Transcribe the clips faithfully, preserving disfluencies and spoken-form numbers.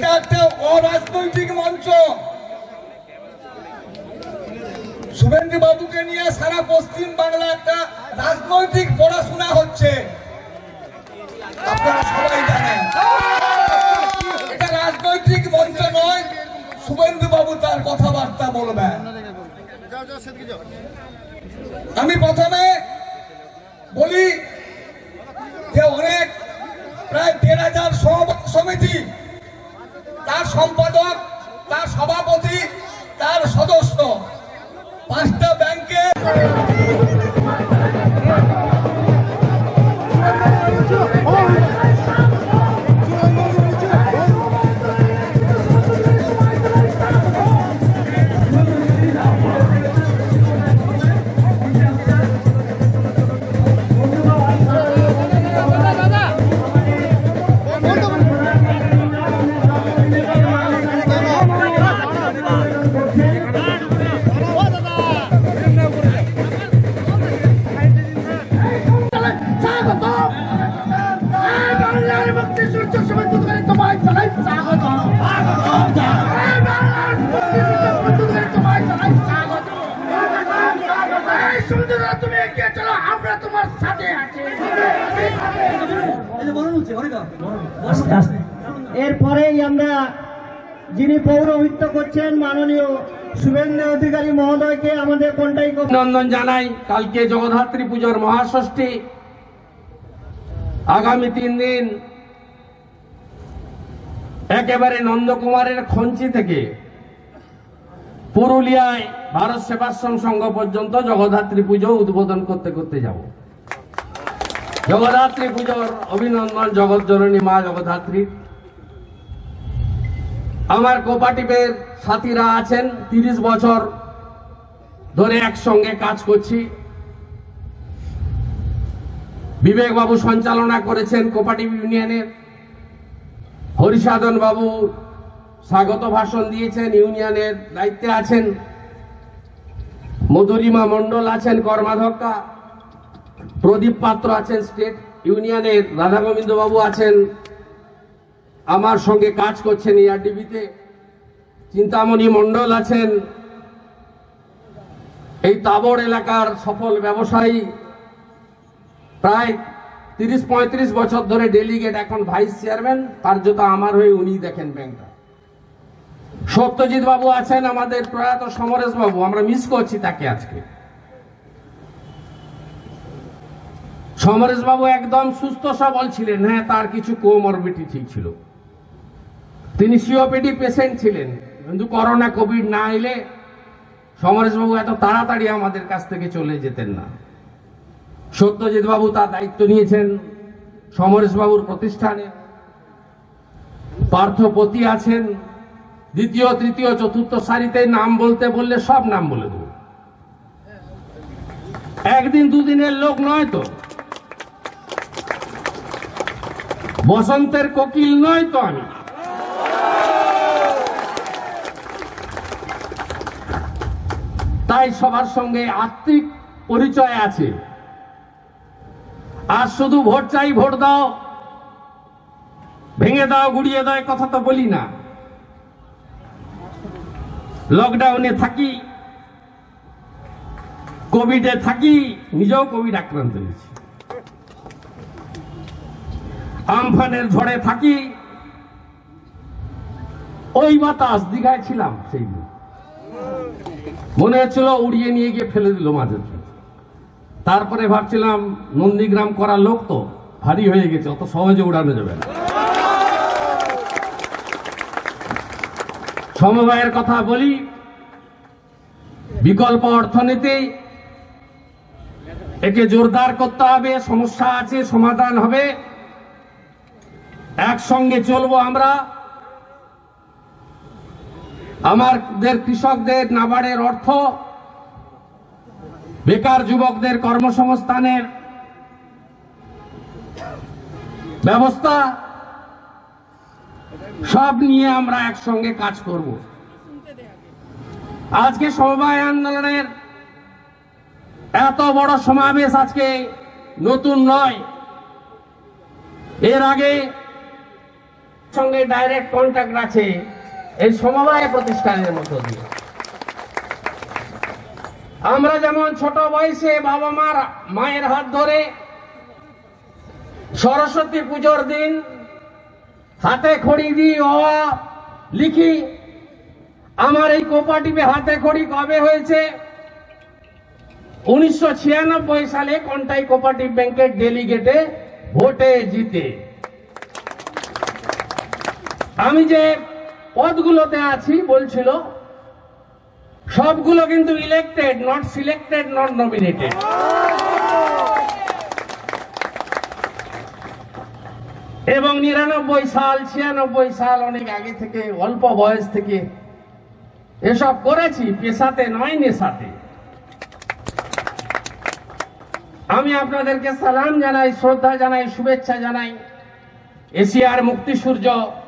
এটা একটা অরাজনৈতিক মঞ্চ। শুভেন্দু বাবুকে নিয়ে সারা পশ্চিম বাংলা একটা রাজনৈতিক পড়াশোনা হচ্ছে, আপনারা সবাই জানেন। এটা রাজনৈতিক মঞ্চ নয়, শুভেন্দু বাবু তার কথাবার্তা বলবেন। আমি প্রথমে বলি যে অনেক প্রায় দেড় হাজার সমিতি, তার সম্পাদক, তার সভাপতি, তার সদস্য, পাঁচটা ব্যাংকে এরপরেই আমরা যিনি পৌরহিত্য করছেন মাননীয় শুভেন্দু অধিকারী মহোদয়কে আমাদের কোনটাই অভিনন্দন জানাই। কালকে জগদ্ধাত্রী পুজোর মহাষষ্ঠী, আগামী তিন দিন একেবারে নন্দকুমারের খঞ্চি থেকে পুরুলিয়ায় ভারত সেবাশ্রম সংঘ পর্যন্ত জগদ্ধাত্রী পুজো উদ্বোধন করতে করতে যাব। জগদ্ধাত্রী পুজোর অভিনন্দন জগৎ জননী মা জগদ্ধাত্রী। আমার কোঅপারেটিভের সাথীরা আছেন, তিরিশ বছর ধরে একসঙ্গে কাজ করছি। বিবেক বাবু সঞ্চালনা করেছেন কোঅপারেটিভ ইউনিয়নের, হরিসাধন বাবু স্বাগত ভাষণ দিয়েছেন, ইউনিয়নের দায়িত্বে আছেন, মধুরিমা মন্ডল আছেন কর্মাধ্যক্ষা, প্রদীপ পাত্র আছেন স্টেট ইউনিয়নের, রাধা গোবিন্দ বাবু আছেন আমার সঙ্গে কাজ করছেন ইআরডিবিতে, চিন্তামণি মন্ডল আছেন এই তাবড় এলাকার সফল ব্যবসায়ী, প্রায় তিরিশ পঁয়ত্রিশ বছর ধরে ডেলিগেট, এখন ভাইস চেয়ারম্যান, কার্যত আমার হয়ে উনি দেখেন ব্যাংকটা। সত্যজিৎ বাবু আছেন আমাদের প্রয়াত সমরেশ বাবু, আমরা মিস করছি তাকে আজকে। সমরেশ বাবু একদম সুস্থ সবল ছিলেন, হ্যাঁ তার কিছু কোমরবিডিটি ছিল, তিনি সিওপিডি পেশেন্ট ছিলেন, কিন্তু করোনা কোভিড না এলে সমরেশ বাবু এত তাড়াতাড়ি আমাদের কাছ থেকে চলে যেতেন না। সত্যজিৎ বাবু তার দায়িত্ব নিয়েছেন সমরেশ বাবুর প্রতিষ্ঠানে। পার্থপতি আছেন দ্বিতীয় তৃতীয় চতুর্থ সারিতে, নাম বলতে বললে সব নাম বলে দেব, একদিন দুদিনের লোক নয় তো, বসন্তের কোকিল নয় তো আমি। তাই সবার সঙ্গে আত্মিক পরিচয় আছে। আর শুধু ভোট চাই, ভোট দাও, ভেঙে দাও, গুড়িয়ে দাও কথা তো বলি না। লকডাউনে থাকি, কোভিডে থাকি, নিজেও কোভিড আক্রান্ত হয়েছি, আমফানের ঝড়ে থাকি, ওই বাতাস দীঘায় ছিলাম সেই দিন, মনে হচ্ছিল উড়িয়ে নিয়ে গিয়ে ফেলে দিল মাঝে। তারপরে ভাবছিলাম নন্দীগ্রাম করার লোক তো ভারী হয়ে গেছে, অত সহজে উড়ানো যাবে না। সমবায়ের কথা বলি, বিকল্প অর্থনীতি, একে জোরদার করতে হবে, সমস্যা আছে সমাধান হবে, একসঙ্গে চলবো আমরা। আমাদের কৃষকদের নাবার্ডের অর্থ, বেকার যুবকদের কর্মসংস্থানের ব্যবস্থা, সব নিয়ে আমরা একসঙ্গে কাজ করব। আজকে সমবায় আন্দোলনের এত বড় সমাবেশ আজকে নতুন নয়, এর আগে সঙ্গে ডাইরেক্ট কন্ট্যাক্ট আছে এই সমবায় প্রতিষ্ঠানের মধ্য দিয়ে। আমরা যেমন ছোট বয়সে বাবা মার মায়ের হাত ধরে সরস্বতী পুজোর দিন হাতে খড়ি দিয়ে অ লিখি, আমার এই কোঅপারেটিভে হাতে খড়ি কবে হয়েছে? উনিশশো ছিয়ানব্বই সালে কন্টাই কোঅপারেটিভ ব্যাংকের ডেলিগেটে ভোটে জিতে। আমি যে পদগুলোতে আছি বলছিল সবগুলো কিন্তু elected, not selected, not nominated. এবং নিরানব্বই সাল ছিয়ানব্বই সাল অনেক আগে থেকে, অল্প বয়স থেকে এসব করেছি, পেশাতে নয় নেশাতে। আমি আপনাদেরকে সালাম জানাই, শ্রদ্ধা জানাই, শুভেচ্ছা জানাই। এশিয়ার মুক্তি সূর্য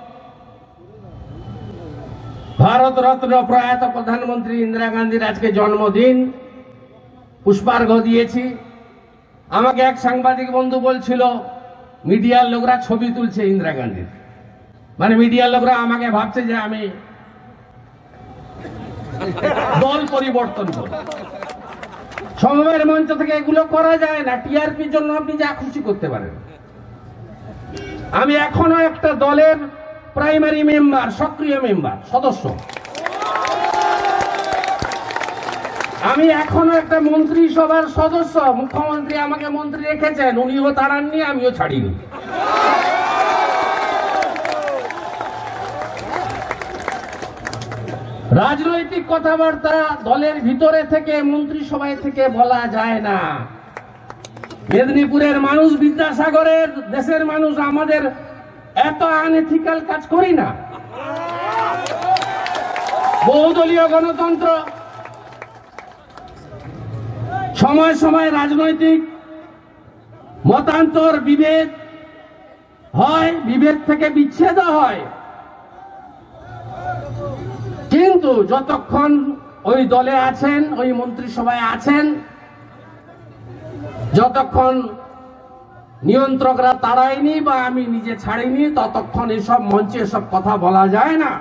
ভারত রত্ন প্রয়াত প্রধানমন্ত্রী ইন্দিরা গান্ধীর আজকে জন্মদিন, পুষ্পার্ঘ দিয়েছি। আমাকে এক সাংবাদিক বন্ধু বলছিল মিডিয়ার লোকরা ছবি তুলছে ইন্দিরা গান্ধীর, মানে মিডিয়ার লোকরা আমাকে ভাবছে যে আমি দল পরিবর্তন করব। সমবায়ের মঞ্চ থেকে এগুলো করা যায় না, টিআরপির জন্য আপনি যা খুশি করতে পারেন। আমি এখনো একটা দলের প্রাইমারি মেম্বার, সক্রিয় মেম্বার, সদস্য। আমি এখনো একটা মন্ত্রিসভার সদস্য। মুখ্যমন্ত্রী আমাকে মন্ত্রী রেখেছেন, উনিও তাড়াননি, আমিও ছাড়িনি। রাজনৈতিক কথাবার্তা দলের ভিতরে থেকে, মন্ত্রিসভায় থেকে বলা যায় না। মেদিনীপুরের মানুষ, বিদ্যাসাগরের দেশের মানুষ আমাদের এত আনএথিক্যাল কাজ করি না। বহুদলীয় গণতন্ত্র, সময় সময় রাজনৈতিক মতান্তর, বিভেদ হয়, বিভেদ থেকে বিচ্ছেদ হয়, কিন্তু যতক্ষণ ওই দলে আছেন, ওই মন্ত্রিসভায় আছেন, যতক্ষণ নিয়ন্ত্রকরা তাড়ায়নি বা আমি নিজে ছাড়িনি, ততক্ষণ এসব মঞ্চে এসব কথা বলা যায় না।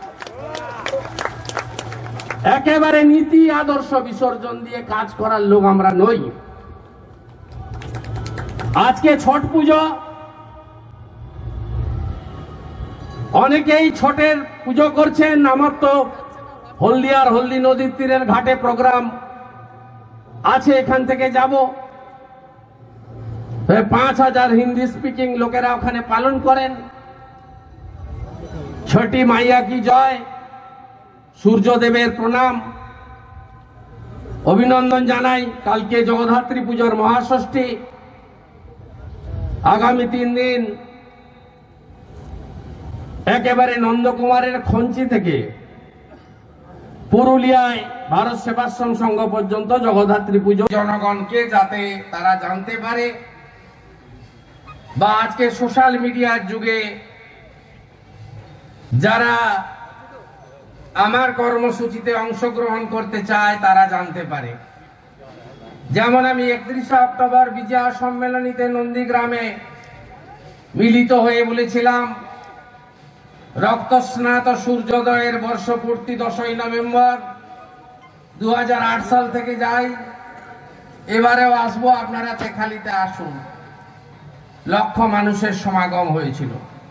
একেবারে নীতি আদর্শ বিসর্জন দিয়ে কাজ করার লোক আমরা নই। আজকে ছট পুজো, অনেকেই ছটের পুজো করছেন। আমার তো হলদিয়ার হলদি নদীর তীরের ঘাটে প্রোগ্রাম আছে, এখান থেকে যাব। পাঁচ হাজার হিন্দি স্পিকিং লোকেরা ওখানে পালন করেন। ছটি মাইয়া কি জয়, সূর্যদেবের প্রণাম, অভিনন্দন জানাই। কালকে জগদ্ধাত্রী পুজোর মহাষষ্ঠী, আগামী তিন দিন একেবারে নন্দকুমারের খঞ্চি থেকে পুরুলিয়ায় ভারত সেবাশ্রম সংঘ পর্যন্ত জগদ্ধাত্রী পুজো। জনগণকে যাতে তারা জানতে পারে, বা আজকে সোশ্যাল মিডিয়ার যুগে যারা আমার কর্মসূচিতে অংশগ্রহণ করতে চায় তারা জানতে পারে। যেমন আমি একত্রিশে অক্টোবর বিজয়া সম্মেলনীতে নন্দীগ্রামে মিলিত হয়ে বলেছিলাম, রক্তস্নাত সূর্যোদয়ের বর্ষপূর্তি দশই নভেম্বর দু হাজার আট সাল থেকে যাই, এবারেও আসবো, আপনারা তেখালিতে আসুন। লক্ষ মানুষের সমাগম হয়েছিল।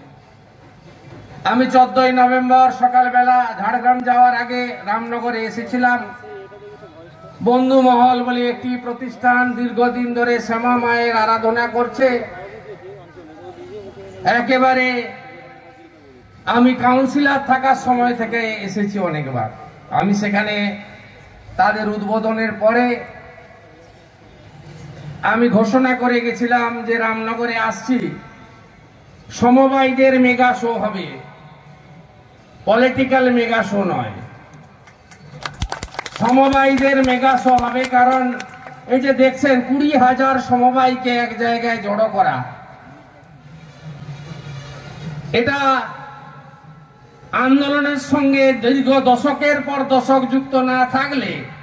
আমি চোদ্দই নভেম্বর সকালবেলা ঝাড়গ্রাম যাওয়ার আগে রামনগরে এসেছিলাম। বন্ধু মহল বলে একটি প্রতিষ্ঠান দীর্ঘদিন ধরে শ্যামা মায়ের আরাধনা করছে। একেবারে আমি কাউন্সিলর থাকার সময় থেকে এসেছি অনেকবার। আমি সেখানে তাদের উদ্বোধনের পরে আমি ঘোষণা করে গেছিলাম যে রামনগরে আসছি, সমবায়ীদের মেগা শো হবে, পলিটিক্যাল মেগা শো নয়, সমবায়ীদের মেগা শো হবে। কারণ এই যে দেখছেন কুড়ি হাজার সমবায়ীকে এক জায়গায় জড়ো করা, এটা আন্দোলনের সঙ্গে দীর্ঘ দশকের পর দশক যুক্ত না থাকলে